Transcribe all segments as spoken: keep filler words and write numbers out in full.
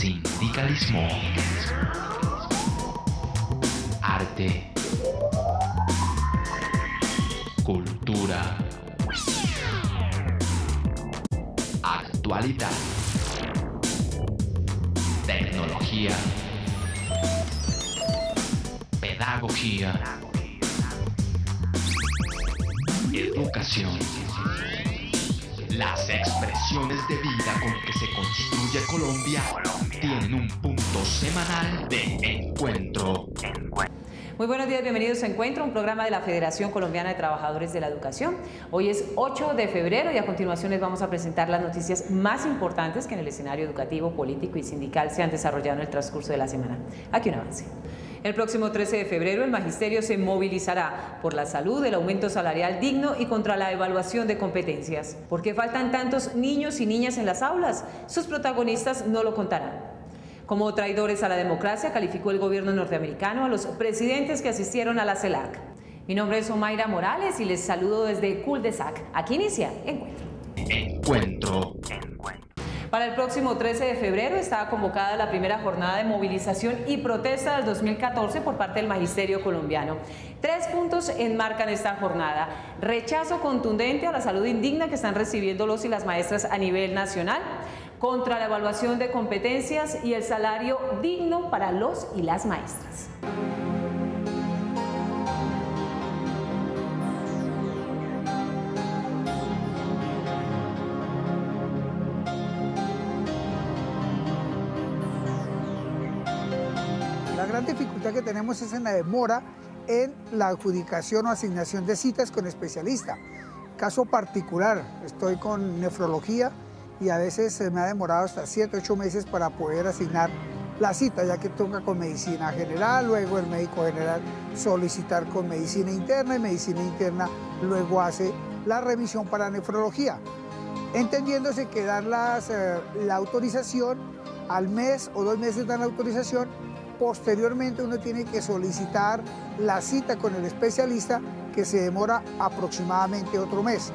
Sindicalismo. Arte. Cultura. Actualidad. Tecnología. Pedagogía. Educación. Las expresiones de vida con que se construye Colombia tienen un punto semanal de encuentro. Muy buenos días, bienvenidos a Encuentro, un programa de la Federación Colombiana de Trabajadores de la Educación. Hoy es ocho de febrero y a continuación les vamos a presentar las noticias más importantes que en el escenario educativo, político y sindical se han desarrollado en el transcurso de la semana. Aquí un avance. El próximo trece de febrero el Magisterio se movilizará por la salud, el aumento salarial digno y contra la evaluación de competencias. ¿Por qué faltan tantos niños y niñas en las aulas? Sus protagonistas no lo contarán. Como traidores a la democracia, calificó el gobierno norteamericano a los presidentes que asistieron a la CELAC. Mi nombre es Omaira Morales y les saludo desde Cul-de-Sac. Aquí inicia Encuentro. Encuentro. Para el próximo trece de febrero está convocada la primera jornada de movilización y protesta del dos mil catorce por parte del Magisterio colombiano. Tres puntos enmarcan esta jornada: rechazo contundente a la salud indigna que están recibiendo los y las maestras a nivel nacional, contra la evaluación de competencias y el salario digno para los y las maestras. La gran dificultad que tenemos es en la demora en la adjudicación o asignación de citas con especialista. Caso particular, estoy con nefrología y a veces se me ha demorado hasta siete, ocho meses para poder asignar la cita, ya que toca con medicina general, luego el médico general solicitar con medicina interna y medicina interna luego hace la remisión para nefrología. Entendiéndose que dar las, eh, la autorización al mes o dos meses dan la autorización, posteriormente uno tiene que solicitar la cita con el especialista que se demora aproximadamente otro mes.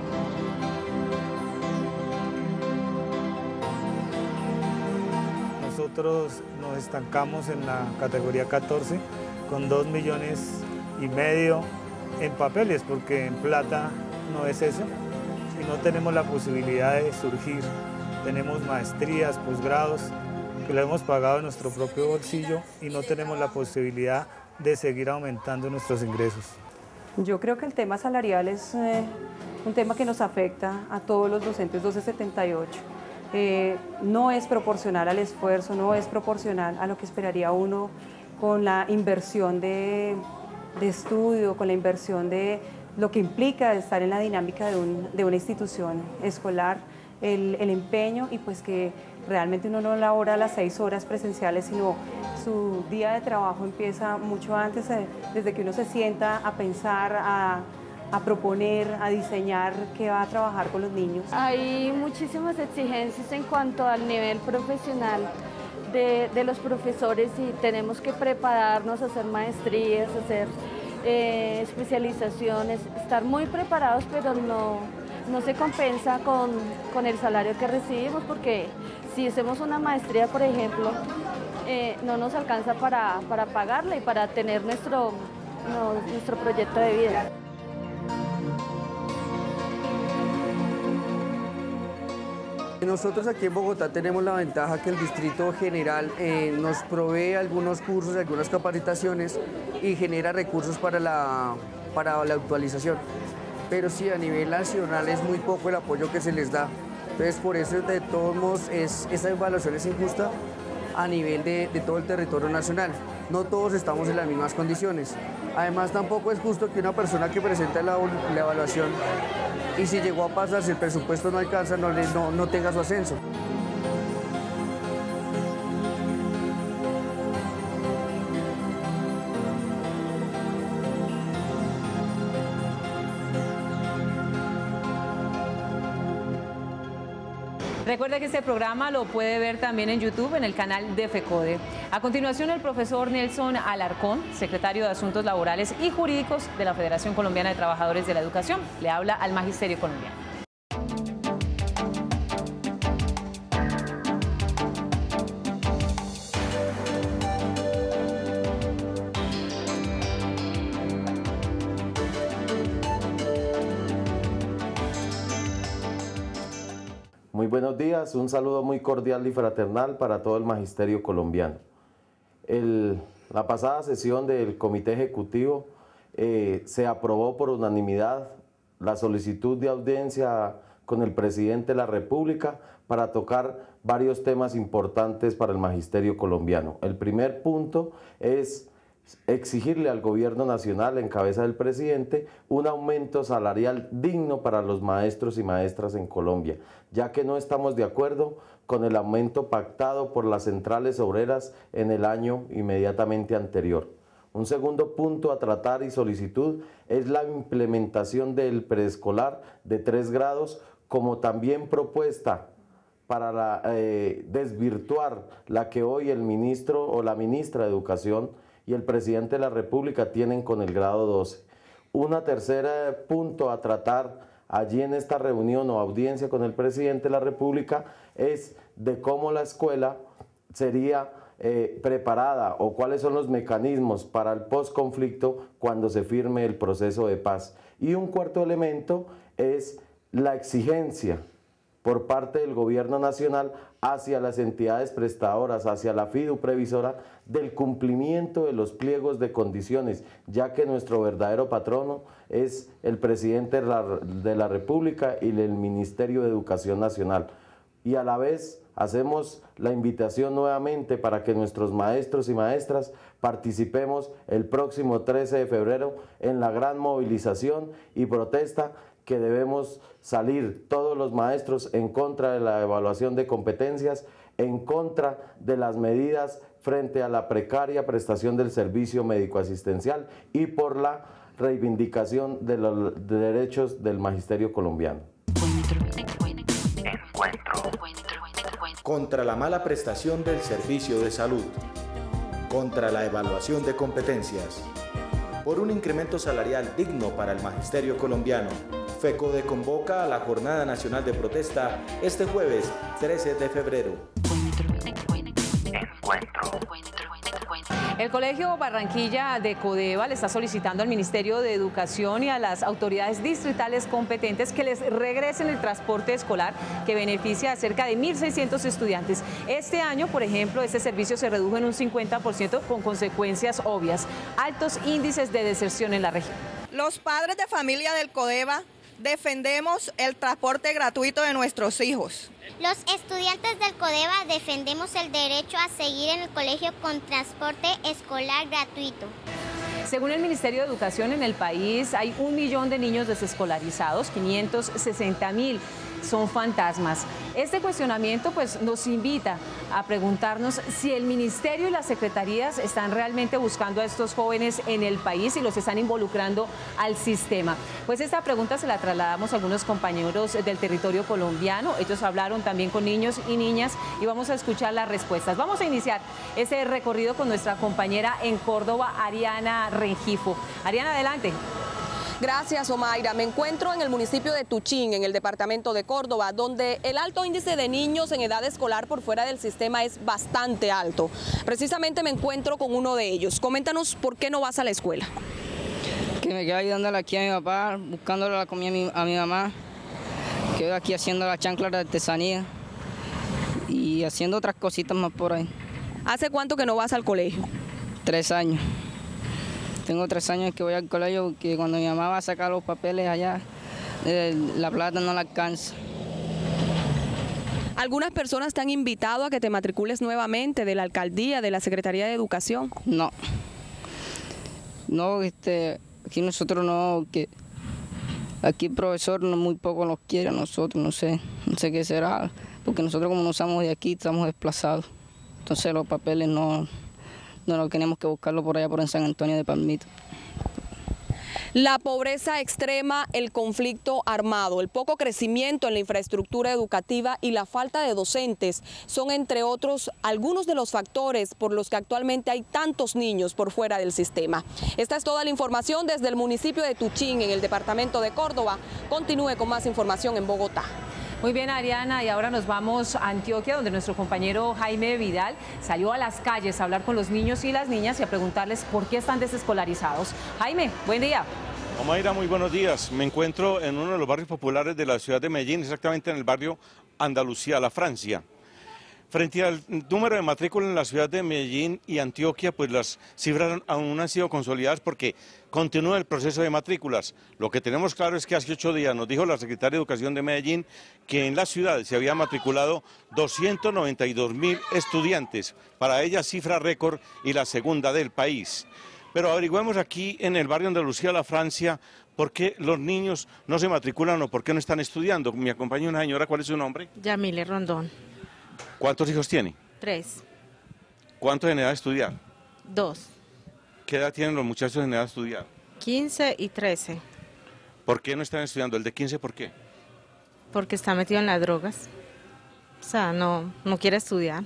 Nosotros nos estancamos en la categoría catorce con dos millones y medio en papeles, porque en plata no es eso, y no tenemos la posibilidad de surgir. Tenemos maestrías, posgrados, que lo hemos pagado en nuestro propio bolsillo y no tenemos la posibilidad de seguir aumentando nuestros ingresos. Yo creo que el tema salarial es eh, un tema que nos afecta a todos los docentes doce setenta y ocho. Eh, no es proporcional al esfuerzo, no es proporcional a lo que esperaría uno con la inversión de, de estudio, con la inversión de lo que implica estar en la dinámica de, un, de una institución escolar, el, el empeño y pues que realmente uno no labora las seis horas presenciales, sino su día de trabajo empieza mucho antes, eh, desde que uno se sienta a pensar, a, a proponer, a diseñar qué va a trabajar con los niños. Hay muchísimas exigencias en cuanto al nivel profesional de, de los profesores y tenemos que prepararnos a hacer maestrías, hacer eh, especializaciones, estar muy preparados, pero no, no se compensa con, con el salario que recibimos, porque si hacemos una maestría, por ejemplo, eh, no nos alcanza para, para pagarla y para tener nuestro, no, nuestro proyecto de vida. Nosotros aquí en Bogotá tenemos la ventaja que el Distrito General eh, nos provee algunos cursos, algunas capacitaciones y genera recursos para la, para la actualización. Pero sí, a nivel nacional es muy poco el apoyo que se les da. Entonces, por eso, de todos modos, es, esa evaluación es injusta a nivel de, de todo el territorio nacional. No todos estamos en las mismas condiciones. Además, tampoco es justo que una persona que presenta la, la evaluación y si llegó a pasar, si el presupuesto no alcanza, no, le, no, no tenga su ascenso. Recuerde que este programa lo puede ver también en YouTube, en el canal de FECODE. A continuación, el profesor Nelson Alarcón, secretario de Asuntos Laborales y Jurídicos de la Federación Colombiana de Trabajadores de la Educación, le habla al Magisterio colombiano. Muy buenos días, un saludo muy cordial y fraternal para todo el magisterio colombiano. El, la pasada sesión del Comité Ejecutivo eh, se aprobó por unanimidad la solicitud de audiencia con el presidente de la República para tocar varios temas importantes para el magisterio colombiano. El primer punto es exigirle al gobierno nacional, en cabeza del presidente, un aumento salarial digno para los maestros y maestras en Colombia, ya que no estamos de acuerdo con el aumento pactado por las centrales obreras en el año inmediatamente anterior. Un segundo punto a tratar y solicitud es la implementación del preescolar de tres grados, como también propuesta para la, eh, desvirtuar la que hoy el ministro o la ministra de Educación y el presidente de la República tienen con el grado doce. Un tercer punto a tratar allí en esta reunión o audiencia con el presidente de la República es de cómo la escuela sería eh, preparada o cuáles son los mecanismos para el posconflicto cuando se firme el proceso de paz. Y un cuarto elemento es la exigencia por parte del gobierno nacional hacia las entidades prestadoras, hacia la FIDU previsora, del cumplimiento de los pliegos de condiciones, ya que nuestro verdadero patrono es el presidente de la, de la República y el Ministerio de Educación Nacional. Y a la vez hacemos la invitación nuevamente para que nuestros maestros y maestras participemos el próximo trece de febrero en la gran movilización y protesta que debemos salir todos los maestros en contra de la evaluación de competencias, en contra de las medidas frente a la precaria prestación del servicio médico-asistencial y por la reivindicación de los de derechos del magisterio colombiano. Contra la mala prestación del servicio de salud, contra la evaluación de competencias, por un incremento salarial digno para el magisterio colombiano, FECODE convoca a la Jornada Nacional de Protesta este jueves trece de febrero. El Colegio Barranquilla de Codeva le está solicitando al Ministerio de Educación y a las autoridades distritales competentes que les regresen el transporte escolar que beneficia a cerca de mil seiscientos estudiantes. Este año, por ejemplo, este servicio se redujo en un cincuenta por ciento con consecuencias obvias, altos índices de deserción en la región. Los padres de familia del Codeva defendemos el transporte gratuito de nuestros hijos. Los estudiantes del Codeva defendemos el derecho a seguir en el colegio con transporte escolar gratuito. Según el Ministerio de Educación, en el país hay un millón de niños desescolarizados, quinientos sesenta mil son fantasmas. Este cuestionamiento pues, nos invita a preguntarnos si el Ministerio y las secretarías están realmente buscando a estos jóvenes en el país y los están involucrando al sistema. Pues esta pregunta se la trasladamos a algunos compañeros del territorio colombiano. Ellos hablaron también con niños y niñas y vamos a escuchar las respuestas. Vamos a iniciar este recorrido con nuestra compañera en Córdoba, Ariana Rengifo. Ariana, adelante. Gracias, Omaira. Me encuentro en el municipio de Tuchín, en el departamento de Córdoba, donde el alto índice de niños en edad escolar por fuera del sistema es bastante alto. Precisamente me encuentro con uno de ellos. Coméntanos por qué no vas a la escuela. Que me quedo ayudándole aquí a mi papá, buscándole la comida a mi, a mi mamá. Quedo aquí haciendo la chancla de artesanía y haciendo otras cositas más por ahí. ¿Hace cuánto que no vas al colegio? Tres años. Tengo tres años que voy al colegio porque cuando mi mamá va a sacar los papeles allá, eh, la plata no la alcanza. ¿Algunas personas te han invitado a que te matricules nuevamente de la alcaldía, de la Secretaría de Educación? No. No, este, aquí nosotros no, que aquí el profesor no, muy poco nos quiere a nosotros, no sé, no sé qué será, porque nosotros como no somos de aquí, estamos desplazados. Entonces los papeles no... No, tenemos que buscarlo por allá, por en San Antonio de Palmito. La pobreza extrema, el conflicto armado, el poco crecimiento en la infraestructura educativa y la falta de docentes son, entre otros, algunos de los factores por los que actualmente hay tantos niños por fuera del sistema. Esta es toda la información desde el municipio de Tuchín, en el departamento de Córdoba. Continúe con más información en Bogotá. Muy bien, Ariana, y ahora nos vamos a Antioquia, donde nuestro compañero Jaime Vidal salió a las calles a hablar con los niños y las niñas y a preguntarles por qué están desescolarizados. Jaime, buen día. Omaira, muy buenos días. Me encuentro en uno de los barrios populares de la ciudad de Medellín, exactamente en el barrio Andalucía, la Francia. Frente al número de matrícula en la ciudad de Medellín y Antioquia, pues las cifras aún han sido consolidadas porque continúa el proceso de matrículas. Lo que tenemos claro es que hace ocho días nos dijo la secretaria de Educación de Medellín que en la ciudad se había matriculado doscientos noventa y dos mil estudiantes, para ella cifra récord y la segunda del país. Pero averigüemos aquí en el barrio Andalucía, la Francia, por qué los niños no se matriculan o por qué no están estudiando. Me acompaña una señora, ¿cuál es su nombre? Yamile Rondón. ¿Cuántos hijos tiene? Tres. ¿Cuántos en edad de estudiar? Dos. ¿Qué edad tienen los muchachos en edad de estudiar? quince y trece. ¿Por qué no están estudiando? ¿El de quince por qué? Porque está metido en las drogas. O sea, no, no quiere estudiar.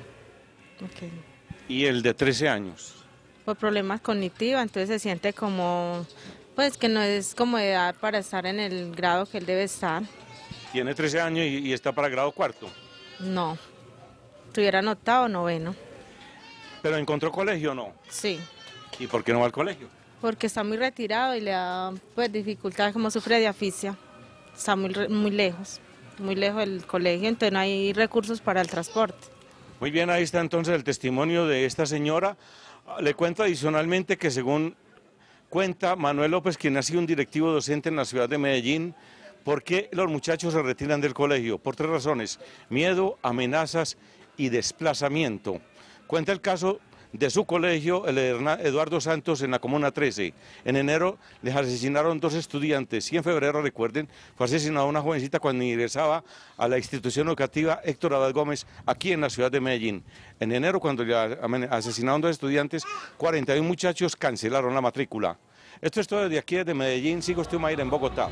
Okay. ¿Y el de trece años? Por problemas cognitivos, entonces se siente como, pues que no es como edad para estar en el grado que él debe estar. Tiene trece años y, y está para grado cuarto. No, estuviera en octavo o noveno. ¿Pero encontró colegio o no? Sí. ¿Y por qué no va al colegio? Porque está muy retirado y le da pues dificultades, como sufre de asfixia. Está muy, muy lejos, muy lejos del colegio, entonces no hay recursos para el transporte. Muy bien, ahí está entonces el testimonio de esta señora. Le cuento adicionalmente que según cuenta Manuel López, quien ha sido un directivo docente en la ciudad de Medellín, ¿por qué los muchachos se retiran del colegio? Por tres razones: miedo, amenazas y desplazamiento. Cuenta el caso de su colegio, el Eduardo Santos, en la Comuna trece. En enero les asesinaron dos estudiantes y en febrero, recuerden, fue asesinada una jovencita cuando ingresaba a la institución educativa Héctor Abad Gómez, aquí en la ciudad de Medellín. En enero, cuando le asesinaron dos estudiantes, cuarenta y un muchachos cancelaron la matrícula. Esto es todo desde aquí, desde Medellín. Sigo Stumayer en Bogotá.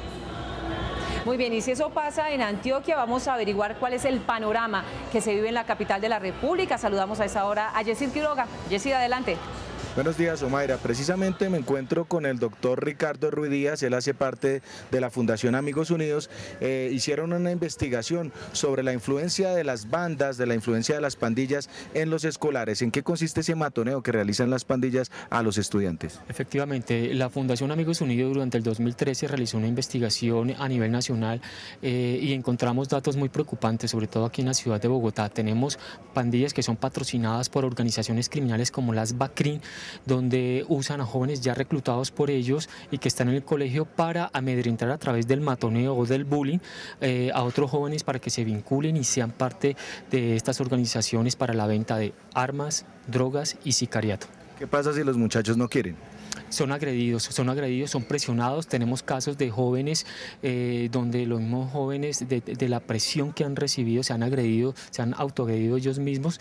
Muy bien, y si eso pasa en Antioquia, vamos a averiguar cuál es el panorama que se vive en la capital de la República. Saludamos a esa hora a Yesid Quiroga. Yesid, adelante. Buenos días, Omaira. Precisamente me encuentro con el doctor Ricardo Ruiz Díaz. Él hace parte de la Fundación Amigos Unidos. Eh, hicieron una investigación sobre la influencia de las bandas, de la influencia de las pandillas en los escolares. ¿En qué consiste ese matoneo que realizan las pandillas a los estudiantes? Efectivamente, la Fundación Amigos Unidos durante el dos mil trece realizó una investigación a nivel nacional eh, y encontramos datos muy preocupantes, sobre todo aquí en la ciudad de Bogotá. Tenemos pandillas que son patrocinadas por organizaciones criminales como las BACRIN, donde usan a jóvenes ya reclutados por ellos y que están en el colegio para amedrentar a través del matoneo o del bullying eh, a otros jóvenes para que se vinculen y sean parte de estas organizaciones para la venta de armas, drogas y sicariato. ¿Qué pasa si los muchachos no quieren? Son agredidos, son agredidos, son presionados. Tenemos casos de jóvenes eh, donde los mismos jóvenes de, de la presión que han recibido se han agredido, se han autoagredido ellos mismos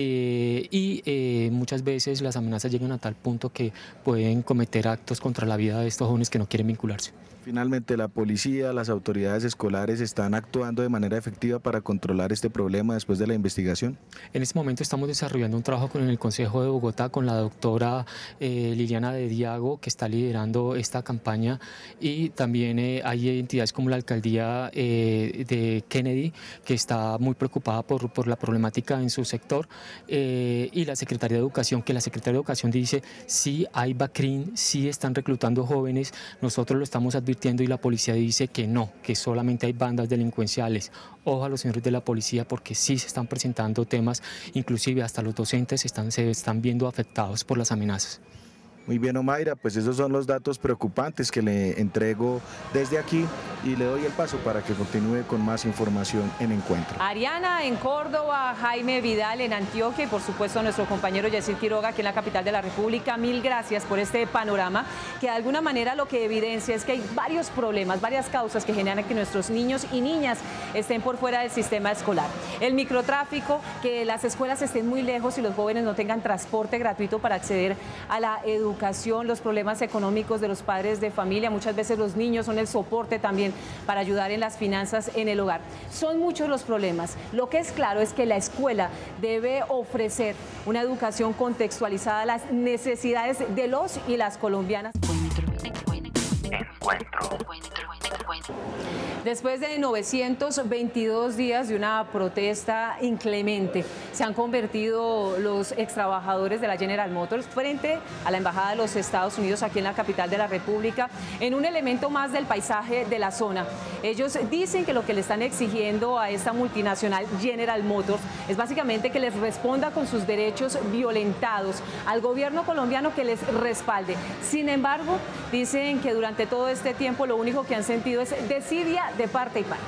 eh, y eh, muchas veces las amenazas llegan a tal punto que pueden cometer actos contra la vida de estos jóvenes que no quieren vincularse. Finalmente, la policía, las autoridades escolares están actuando de manera efectiva para controlar este problema después de la investigación. En este momento estamos desarrollando un trabajo con el Consejo de Bogotá, con la doctora eh, Liliana de Diago, que está liderando esta campaña, y también eh, hay entidades como la Alcaldía eh, de Kennedy, que está muy preocupada por, por la problemática en su sector, eh, y la Secretaría de Educación, que la Secretaría de Educación dice sí hay BACRIN, sí están reclutando jóvenes, nosotros lo estamos advirtiendo y la policía dice que no, que solamente hay bandas delincuenciales. Ojo a los señores de la policía, porque sí se están presentando temas, inclusive hasta los docentes están, se están viendo afectados por las amenazas. Muy bien, Omaira, pues esos son los datos preocupantes que le entrego desde aquí y le doy el paso para que continúe con más información en Encuentro. Ariana en Córdoba, Jaime Vidal en Antioquia y por supuesto nuestro compañero Yesid Quiroga aquí en la capital de la República. Mil gracias por este panorama que de alguna manera lo que evidencia es que hay varios problemas, varias causas que generan que nuestros niños y niñas estén por fuera del sistema escolar. El microtráfico, que las escuelas estén muy lejos y los jóvenes no tengan transporte gratuito para acceder a la educación. Los problemas económicos de los padres de familia, muchas veces los niños son el soporte también para ayudar en las finanzas en el hogar. Son muchos los problemas. Lo que es claro es que la escuela debe ofrecer una educación contextualizada a las necesidades de los y las colombianas. Encuentro. Encuentro. Después de novecientos veintidós días de una protesta inclemente, se han convertido los extrabajadores de la General Motors frente a la Embajada de los Estados Unidos aquí en la capital de la República en un elemento más del paisaje de la zona. Ellos dicen que lo que le están exigiendo a esta multinacional General Motors es básicamente que les responda con sus derechos violentados, al gobierno colombiano que les respalde. Sin embargo, dicen que durante todo este tiempo lo único que han sentido es desidia de parte y parte.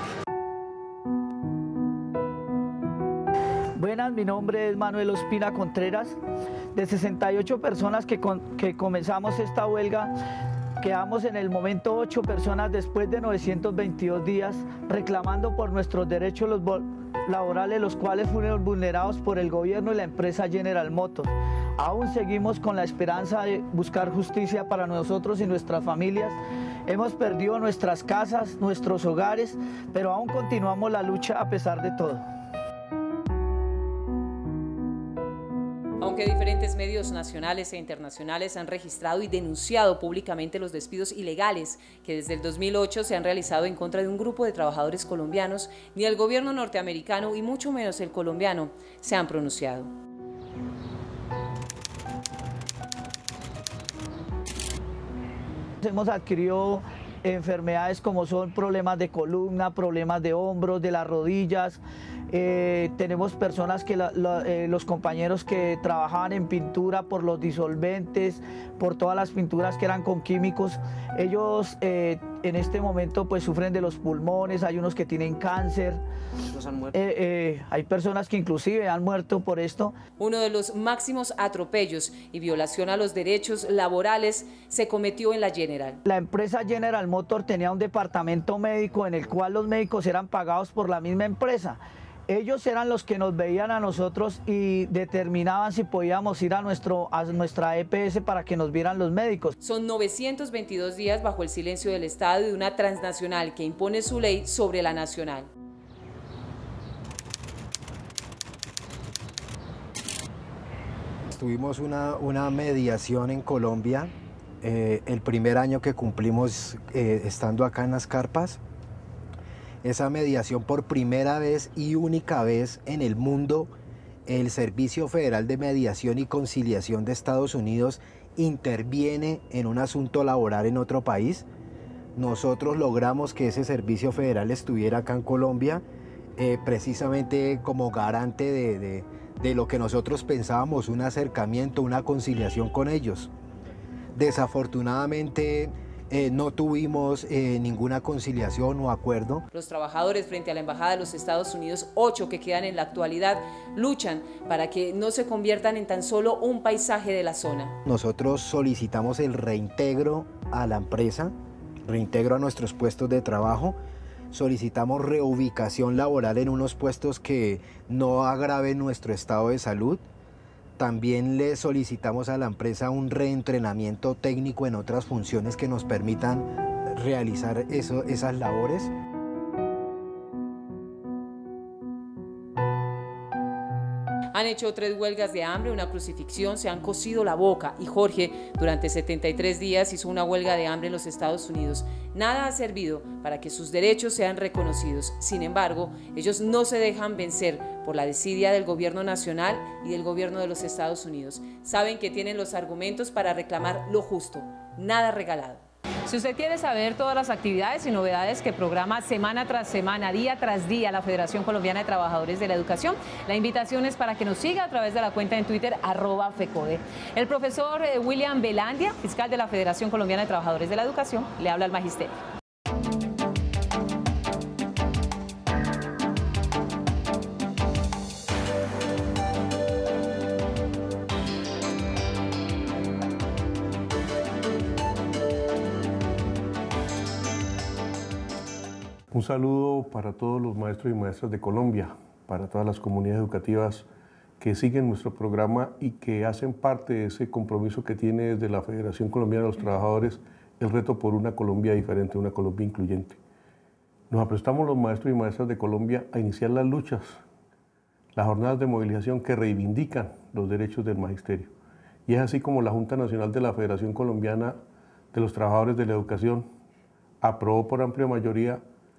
Buenas, mi nombre es Manuel Ospina Contreras. De sesenta y ocho personas que, con, que comenzamos esta huelga, quedamos en el momento ocho personas después de novecientos veintidós días reclamando por nuestros derechos los laborales, los cuales fueron vulnerados por el gobierno y la empresa General Motors. Aún seguimos con la esperanza de buscar justicia para nosotros y nuestras familias. Hemos perdido nuestras casas, nuestros hogares, pero aún continuamos la lucha a pesar de todo. Aunque diferentes medios nacionales e internacionales han registrado y denunciado públicamente los despidos ilegales que desde el dos mil ocho se han realizado en contra de un grupo de trabajadores colombianos, ni el gobierno norteamericano y mucho menos el colombiano se han pronunciado. Hemos adquirido enfermedades como son problemas de columna, problemas de hombros, de las rodillas. Eh, tenemos personas que la, la, eh, los compañeros que trabajaban en pintura por los disolventes, por todas las pinturas que eran con químicos, ellos eh, en este momento pues sufren de los pulmones, hay unos que tienen cáncer, han muerto. Eh, eh, hay personas que inclusive han muerto por esto. Uno de los máximos atropellos y violación a los derechos laborales se cometió en la General. La empresa General Motors tenía un departamento médico en el cual los médicos eran pagados por la misma empresa. Ellos eran los que nos veían a nosotros y determinaban si podíamos ir a, nuestro, a nuestra E P S para que nos vieran los médicos. Son novecientos veintidós días bajo el silencio del Estado y de una transnacional que impone su ley sobre la nacional. Tuvimos una, una mediación en Colombia, eh, el primer año que cumplimos eh, estando acá en las carpas. Esa mediación, por primera vez y única vez en el mundo, el Servicio Federal de Mediación y Conciliación de Estados Unidos interviene en un asunto laboral en otro país. Nosotros logramos que ese servicio federal estuviera acá en Colombia, eh, precisamente como garante de, de, de lo que nosotros pensábamos, un acercamiento, una conciliación con ellos. Desafortunadamente, Eh, no tuvimos eh, ninguna conciliación o acuerdo. Los trabajadores frente a la Embajada de los Estados Unidos, ocho que quedan en la actualidad, luchan para que no se conviertan en tan solo un paisaje de la zona. Nosotros solicitamos el reintegro a la empresa, reintegro a nuestros puestos de trabajo, solicitamos reubicación laboral en unos puestos que no agraven nuestro estado de salud. También le solicitamos a la empresa un reentrenamiento técnico en otras funciones que nos permitan realizar eso, esas labores. Han hecho tres huelgas de hambre, una crucifixión, se han cosido la boca y Jorge durante setenta y tres días hizo una huelga de hambre en los Estados Unidos. Nada ha servido para que sus derechos sean reconocidos. Sin embargo, ellos no se dejan vencer por la desidia del gobierno nacional y del gobierno de los Estados Unidos. Saben que tienen los argumentos para reclamar lo justo, nada regalado. Si usted quiere saber todas las actividades y novedades que programa semana tras semana, día tras día, la Federación Colombiana de Trabajadores de la Educación, la invitación es para que nos siga a través de la cuenta en Twitter, arroba FECODE. El profesor William Velandia, fiscal de la Federación Colombiana de Trabajadores de la Educación, le habla al magisterio. Un saludo para todos los maestros y maestras de Colombia, para todas las comunidades educativas que siguen nuestro programa y que hacen parte de ese compromiso que tiene desde la Federación Colombiana de los Trabajadores el reto por una Colombia diferente, una Colombia incluyente. Nos aprestamos los maestros y maestras de Colombia a iniciar las luchas, las jornadas de movilización que reivindican los derechos del magisterio. Y es así como la Junta Nacional de la Federación Colombiana de los Trabajadores de la Educación aprobó por amplia mayoría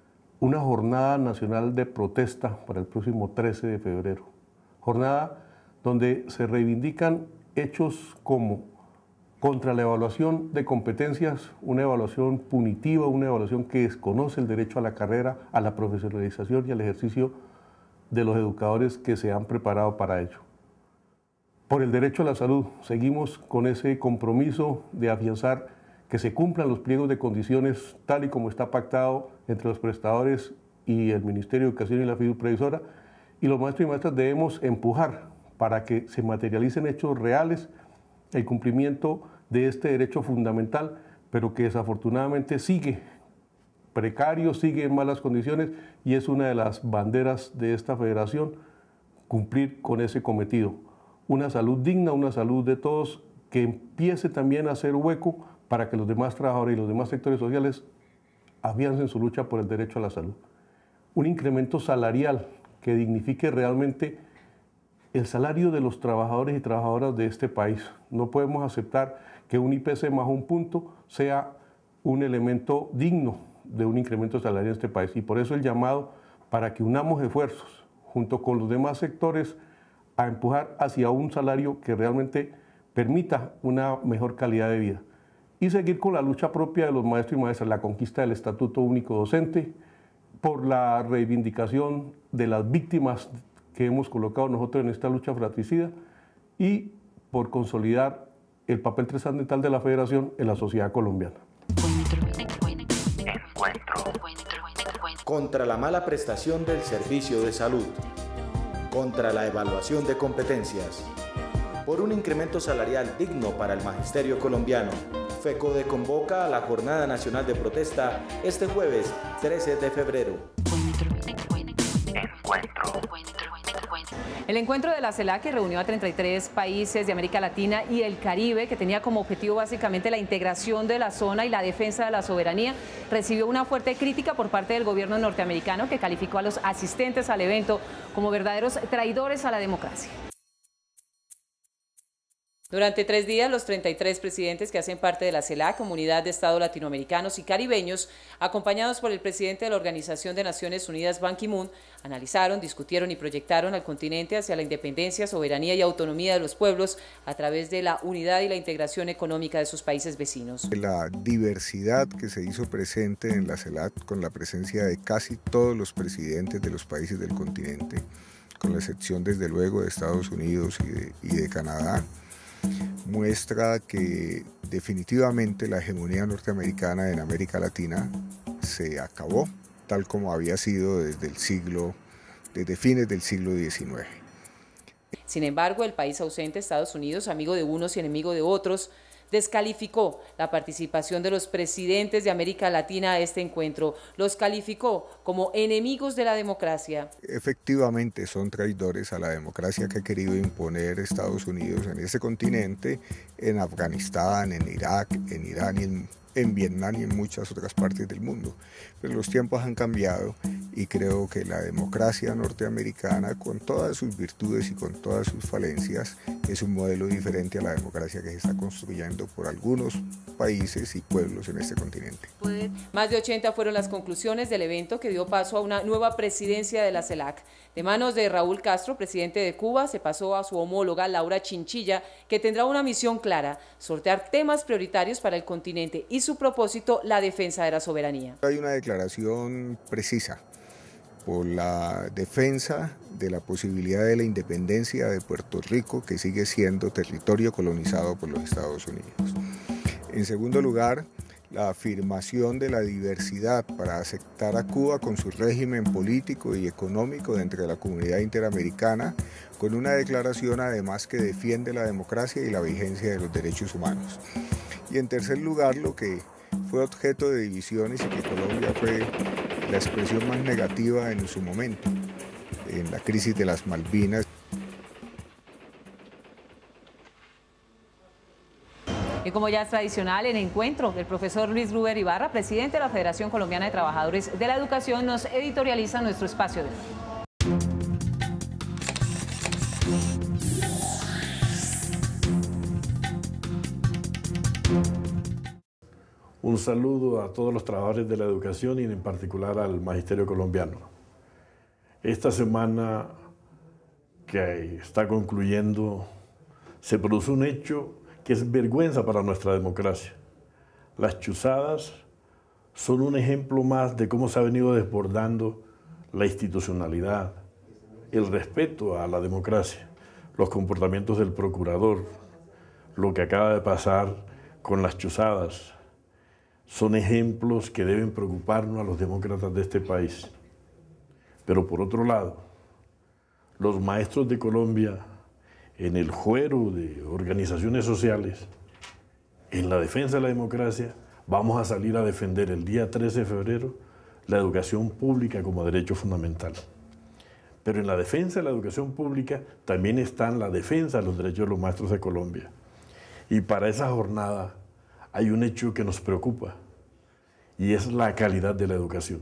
una jornada nacional de protesta para el próximo trece de febrero. Jornada donde se reivindican hechos como contra la evaluación de competencias, una evaluación punitiva, una evaluación que desconoce el derecho a la carrera, a la profesionalización y al ejercicio de los educadores que se han preparado para ello. Por el derecho a la salud, seguimos con ese compromiso de afianzar que se cumplan los pliegos de condiciones tal y como está pactado entre los prestadores y el Ministerio de Educación y la fiduprevisora, y los maestros y maestras debemos empujar para que se materialicen hechos reales el cumplimiento de este derecho fundamental, pero que desafortunadamente sigue precario, sigue en malas condiciones, y es una de las banderas de esta federación cumplir con ese cometido. Una salud digna, una salud de todos, que empiece también a hacer hueco para que los demás trabajadores y los demás sectores sociales afiancen su lucha por el derecho a la salud. Un incremento salarial que dignifique realmente el salario de los trabajadores y trabajadoras de este país. No podemos aceptar que un I P C más un punto sea un elemento digno de un incremento salarial en este país. Y por eso el llamado para que unamos esfuerzos junto con los demás sectores a empujar hacia un salario que realmente permita una mejor calidad de vida. Y seguir con la lucha propia de los maestros y maestras, la conquista del Estatuto Único Docente, por la reivindicación de las víctimas que hemos colocado nosotros en esta lucha fratricida y por consolidar el papel trascendental de la Federación en la sociedad colombiana. Contra la mala prestación del servicio de salud. Contra la evaluación de competencias. Por un incremento salarial digno para el magisterio colombiano. FECODE convoca a la Jornada Nacional de Protesta este jueves trece de febrero. El encuentro de la CELAC, que reunió a treinta y tres países de América Latina y el Caribe, que tenía como objetivo básicamente la integración de la zona y la defensa de la soberanía, recibió una fuerte crítica por parte del gobierno norteamericano, que calificó a los asistentes al evento como verdaderos traidores a la democracia. Durante tres días, los treinta y tres presidentes que hacen parte de la CELAC, Comunidad de Estados Latinoamericanos y Caribeños, acompañados por el presidente de la Organización de Naciones Unidas, Ban Ki-moon, analizaron, discutieron y proyectaron al continente hacia la independencia, soberanía y autonomía de los pueblos a través de la unidad y la integración económica de sus países vecinos. La diversidad que se hizo presente en la CELAC, con la presencia de casi todos los presidentes de los países del continente, con la excepción desde luego de Estados Unidos y de, y de Canadá, muestra que definitivamente la hegemonía norteamericana en América Latina se acabó, tal como había sido desde el siglo, desde fines del siglo diecinueve. Sin embargo, el país ausente, Estados Unidos, amigo de unos y enemigo de otros, descalificó la participación de los presidentes de América Latina a este encuentro. Los calificó como enemigos de la democracia. Efectivamente son traidores a la democracia que ha querido imponer Estados Unidos en este continente, en Afganistán, en Irak, en Irán y en, en Vietnam y en muchas otras partes del mundo. Pero los tiempos han cambiado y creo que la democracia norteamericana, con todas sus virtudes y con todas sus falencias, es un modelo diferente a la democracia que se está construyendo por algunos países y pueblos en este continente. Más de ochenta fueron las conclusiones del evento, que dio paso a una nueva presidencia de la CELAC. De manos de Raúl Castro, presidente de Cuba, se pasó a su homóloga Laura Chinchilla, que tendrá una misión clara: sortear temas prioritarios para el continente y su propósito, la defensa de la soberanía. Hay una declaración precisa por la defensa de la posibilidad de la independencia de Puerto Rico, que sigue siendo territorio colonizado por los Estados Unidos. En segundo lugar, la afirmación de la diversidad para aceptar a Cuba con su régimen político y económico dentro de la comunidad interamericana, con una declaración además que defiende la democracia y la vigencia de los derechos humanos. Y en tercer lugar, lo que fue objeto de divisiones y que Colombia fue la expresión más negativa en su momento, en la crisis de las Malvinas. Y como ya es tradicional, en encuentro, el profesor Luis Gruber Ibarra, presidente de la Federación Colombiana de Trabajadores de la Educación, nos editorializa nuestro espacio de hoy. Un Un saludo a todos los trabajadores de la educación y en particular al magisterio colombiano. Esta semana que está concluyendo se produce un hecho que es vergüenza para nuestra democracia. Las chuzadas son un ejemplo más de cómo se ha venido desbordando la institucionalidad, el respeto a la democracia, los comportamientos del procurador, lo que acaba de pasar con las chuzadas. Son ejemplos que deben preocuparnos a los demócratas de este país. Pero por otro lado, los maestros de Colombia, en el fuero de organizaciones sociales, en la defensa de la democracia, vamos a salir a defender el día trece de febrero la educación pública como derecho fundamental. Pero en la defensa de la educación pública también está en la defensa de los derechos de los maestros de Colombia. Y para esa jornada hay un hecho que nos preocupa, y es la calidad de la educación.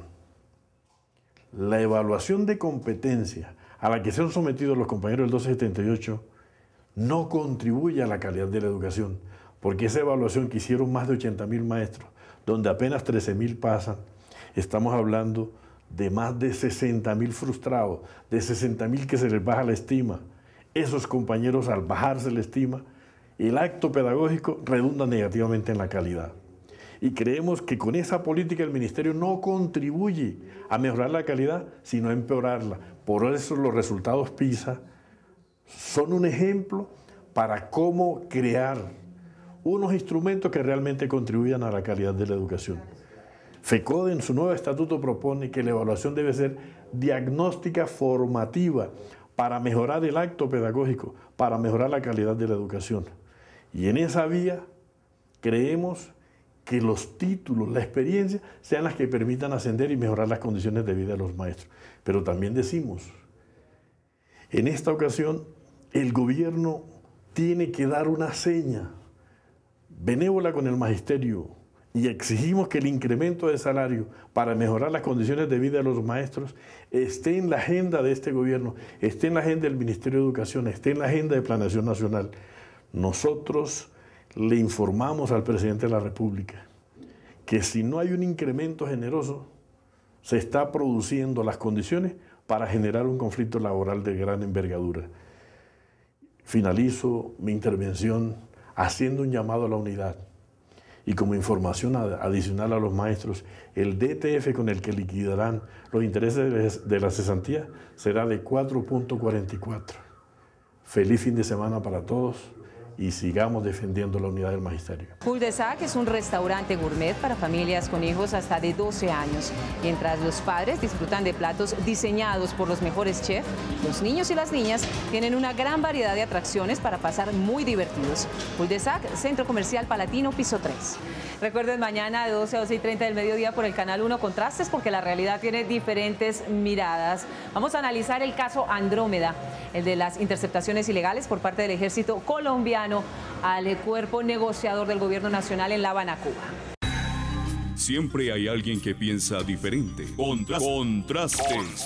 La evaluación de competencia a la que se han sometido los compañeros del doce setenta y ocho no contribuye a la calidad de la educación, porque esa evaluación que hicieron más de ochenta mil maestros, donde apenas trece mil pasan, estamos hablando de más de sesenta mil frustrados, de sesenta mil que se les baja la estima. Esos compañeros, al bajarse la estima, el acto pedagógico redunda negativamente en la calidad. Y creemos que con esa política el Ministerio no contribuye a mejorar la calidad, sino a empeorarla. Por eso los resultados PISA son un ejemplo para cómo crear unos instrumentos que realmente contribuyan a la calidad de la educación. FECODE en su nuevo estatuto propone que la evaluación debe ser diagnóstica formativa para mejorar el acto pedagógico, para mejorar la calidad de la educación. Y en esa vía creemos que los títulos, la experiencia, sean las que permitan ascender y mejorar las condiciones de vida de los maestros. Pero también decimos, en esta ocasión, el gobierno tiene que dar una seña benévola con el magisterio y exigimos que el incremento de salario para mejorar las condiciones de vida de los maestros esté en la agenda de este gobierno, esté en la agenda del Ministerio de Educación, esté en la agenda de Planeación Nacional. Nosotros le informamos al presidente de la República que si no hay un incremento generoso, se está produciendo las condiciones para generar un conflicto laboral de gran envergadura. Finalizo mi intervención haciendo un llamado a la unidad y como información adicional a los maestros, el D T F con el que liquidarán los intereses de la cesantía será de cuatro punto cuarenta y cuatro. Feliz fin de semana para todos y sigamos defendiendo la unidad del magisterio. Cul-de-sac es un restaurante gourmet para familias con hijos hasta de doce años. Mientras los padres disfrutan de platos diseñados por los mejores chefs, los niños y las niñas tienen una gran variedad de atracciones para pasar muy divertidos. Cul-de-sac, Centro Comercial Palatino, piso tres. Recuerden, mañana de doce a doce y treinta del mediodía por el Canal uno, Contrastes, porque la realidad tiene diferentes miradas. Vamos a analizar el caso Andrómeda, el de las interceptaciones ilegales por parte del ejército colombiano al cuerpo negociador del gobierno nacional en La Habana, Cuba. Siempre hay alguien que piensa diferente. Contrastes. Contrastes.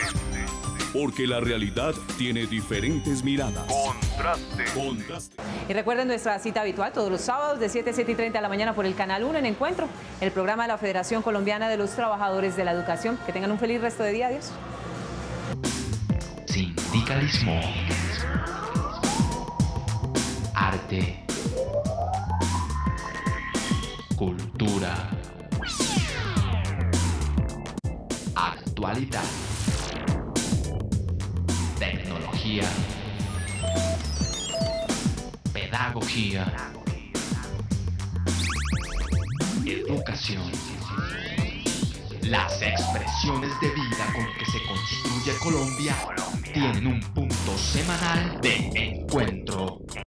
Porque la realidad tiene diferentes miradas. Contrastes. Contrastes. Y recuerden nuestra cita habitual todos los sábados de siete a siete y treinta de la mañana por el Canal uno en Encuentro, el programa de la Federación Colombiana de los Trabajadores de la Educación. Que tengan un feliz resto de día. Adiós. Sindicalismo. Arte, cultura, actualidad, tecnología, pedagogía, educación. Las expresiones de vida con que se construye Colombia tienen un punto semanal de encuentro.